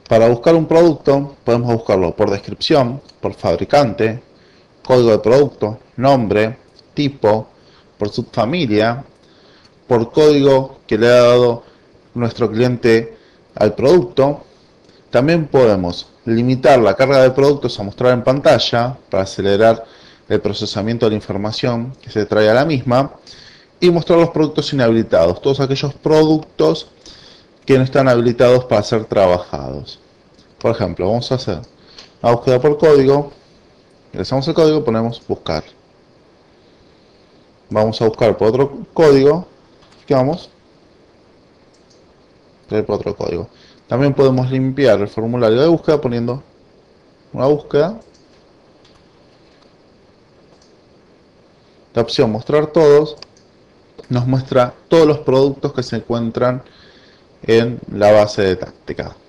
Para buscar un producto podemos buscarlo por descripción, por fabricante, código de producto, nombre, tipo, por subfamilia, por código que le ha dado nuestro cliente al producto. También podemos limitar la carga de productos a mostrar en pantalla para acelerar el procesamiento de la información que se trae a la misma y mostrar los productos inhabilitados, todos aquellos productos que no están habilitados para ser trabajados. Por ejemplo, vamos a hacer una búsqueda por código, ingresamos el código, ponemos buscar. Vamos a buscar por otro código, vamos por otro código. También podemos limpiar el formulario de búsqueda poniendo una búsqueda. La opción mostrar todos nos muestra todos los productos que se encuentran en la base de táctica.